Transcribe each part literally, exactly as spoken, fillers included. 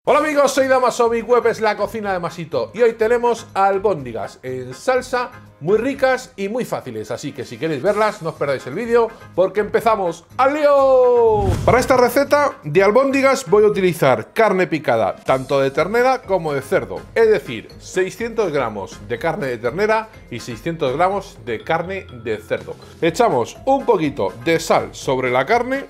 Hola amigos, soy Damaso, mi web es la cocina de Masito y hoy tenemos albóndigas en salsa muy ricas y muy fáciles, así que si queréis verlas no os perdáis el vídeo porque empezamos ¡al lío! Para esta receta de albóndigas voy a utilizar carne picada tanto de ternera como de cerdo, es decir, seiscientos gramos de carne de ternera y seiscientos gramos de carne de cerdo. Echamos un poquito de sal sobre la carne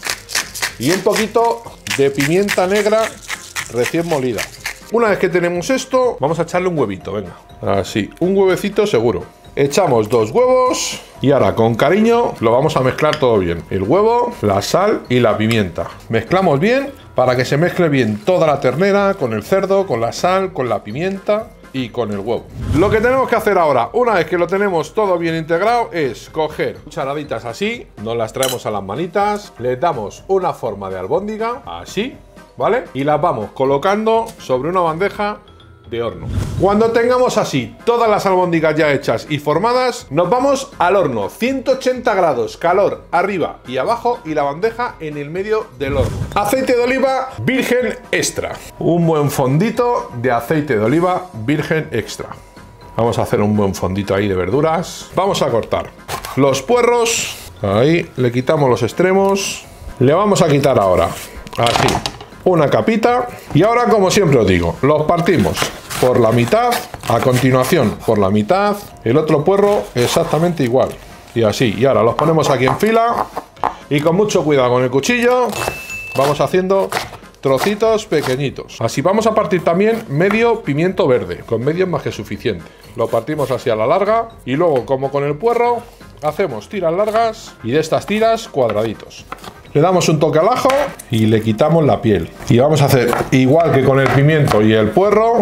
y un poquito de pimienta negra recién molida. Una vez que tenemos esto, vamos a echarle un huevito, venga, así, un huevecito seguro. Echamos dos huevos y ahora con cariño lo vamos a mezclar todo bien. El huevo, la sal y la pimienta. Mezclamos bien para que se mezcle bien toda la ternera con el cerdo, con la sal, con la pimienta y con el huevo. Lo que tenemos que hacer ahora, una vez que lo tenemos todo bien integrado, es coger cucharaditas así, nos las traemos a las manitas, le damos una forma de albóndiga, así, ¿vale? Y las vamos colocando sobre una bandeja de horno. Cuando tengamos así todas las albóndigas ya hechas y formadas, nos vamos al horno, ciento ochenta grados, calor arriba y abajo y la bandeja en el medio del horno. Aceite de oliva virgen extra. Un buen fondito de aceite de oliva virgen extra. Vamos a hacer un buen fondito ahí de verduras. Vamos a cortar los puerros. Ahí, le quitamos los extremos. Le vamos a quitar ahora, así, una capita y ahora, como siempre os digo, los partimos por la mitad, a continuación por la mitad, el otro puerro exactamente igual y así, y ahora los ponemos aquí en fila y con mucho cuidado con el cuchillo vamos haciendo trocitos pequeñitos. Así vamos a partir también medio pimiento verde, con medio es más que suficiente. Lo partimos así a la larga y luego, como con el puerro, hacemos tiras largas y de estas tiras cuadraditos. Le damos un toque al ajo y le quitamos la piel. Y vamos a hacer igual que con el pimiento y el puerro.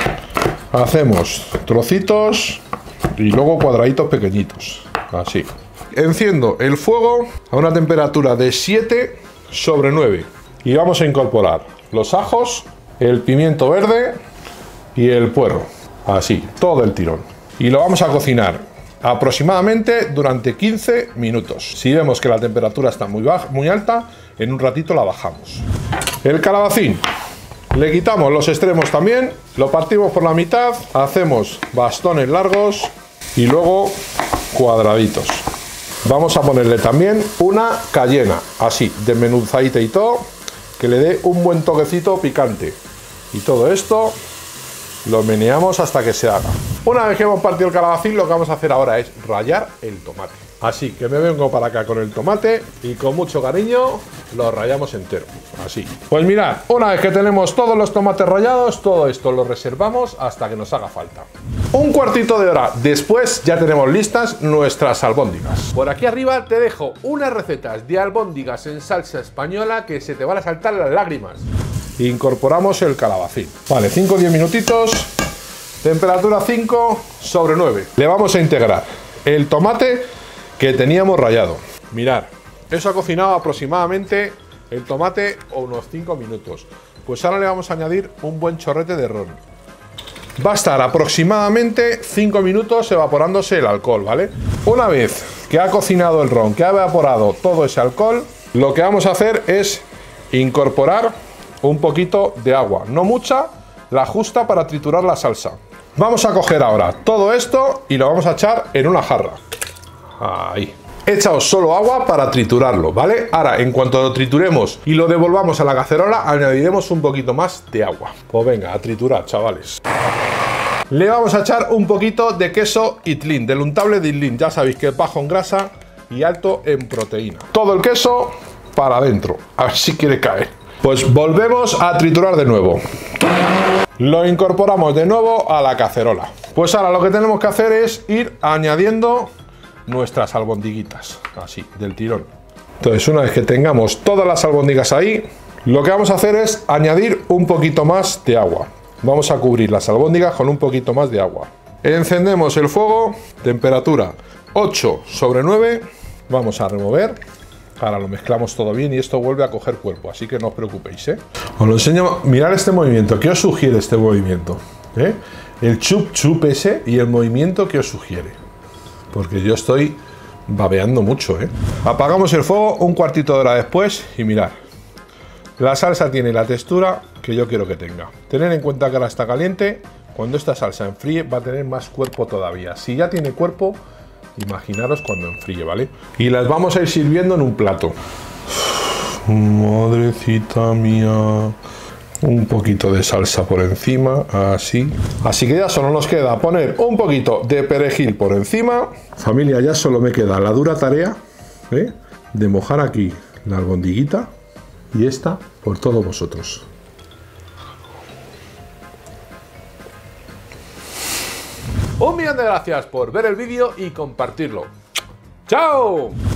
Hacemos trocitos y luego cuadraditos pequeñitos. Así. Enciendo el fuego a una temperatura de siete sobre nueve. Y vamos a incorporar los ajos, el pimiento verde y el puerro. Así, todo el tirón. Y lo vamos a cocinar aproximadamente durante quince minutos. Si vemos que la temperatura está muy baja, muy alta, en un ratito la bajamos. El calabacín, le quitamos los extremos también, lo partimos por la mitad, hacemos bastones largos y luego cuadraditos. Vamos a ponerle también una cayena, así, desmenuzadita y todo, que le dé un buen toquecito picante. Y todo esto lo meneamos hasta que se haga. Una vez que hemos partido el calabacín, lo que vamos a hacer ahora es rallar el tomate. Así que me vengo para acá con el tomate y con mucho cariño lo rallamos entero. Así. Pues mirad, una vez que tenemos todos los tomates rallados, todo esto lo reservamos hasta que nos haga falta. Un cuartito de hora después ya tenemos listas nuestras albóndigas. Por aquí arriba te dejo unas recetas de albóndigas en salsa española que se te van a saltar las lágrimas. Incorporamos el calabacín. Vale, cinco o diez minutitos. Temperatura cinco sobre nueve. Le vamos a integrar el tomate que teníamos rallado. Mirad, eso ha cocinado aproximadamente el tomate unos cinco minutos. Pues ahora le vamos a añadir un buen chorrete de ron. Va a estar aproximadamente cinco minutos evaporándose el alcohol, ¿vale? Una vez que ha cocinado el ron, que ha evaporado todo ese alcohol, lo que vamos a hacer es incorporar un poquito de agua, no mucha, la justa para triturar la salsa. Vamos a coger ahora todo esto y lo vamos a echar en una jarra. Ahí. He echado solo agua para triturarlo, ¿vale? Ahora, en cuanto lo trituremos y lo devolvamos a la cacerola, añadiremos un poquito más de agua. Pues venga, a triturar, chavales. Le vamos a echar un poquito de queso Itlin, del untable de Itlin. Ya sabéis que es bajo en grasa y alto en proteína. Todo el queso para adentro. A ver si quiere caer. Pues volvemos a triturar de nuevo. Lo incorporamos de nuevo a la cacerola. Pues ahora lo que tenemos que hacer es ir añadiendo nuestras albondiguitas, así, del tirón. Entonces, una vez que tengamos todas las albóndigas ahí, lo que vamos a hacer es añadir un poquito más de agua. Vamos a cubrir las albóndigas con un poquito más de agua. Encendemos el fuego, temperatura ocho sobre nueve. Vamos a remover. Ahora lo mezclamos todo bien y esto vuelve a coger cuerpo, así que no os preocupéis, ¿eh? Os lo enseño, mirad este movimiento. ¿Qué os sugiere este movimiento? ¿Eh? El chup chup ese y el movimiento que os sugiere. Porque yo estoy babeando mucho, ¿eh? Apagamos el fuego un cuartito de hora después y mirad. La salsa tiene la textura que yo quiero que tenga. Tener en cuenta que ahora está caliente. Cuando esta salsa enfríe va a tener más cuerpo todavía. Si ya tiene cuerpo, imaginaros cuando enfríe, ¿vale? Y las vamos a ir sirviendo en un plato. Madrecita mía. Un poquito de salsa por encima, así. Así que ya solo nos queda poner un poquito de perejil por encima. Familia, ya solo me queda la dura tarea, ¿eh?, de mojar aquí la albondiguita y esta por todos vosotros. Un millón de gracias por ver el vídeo y compartirlo. ¡Chao!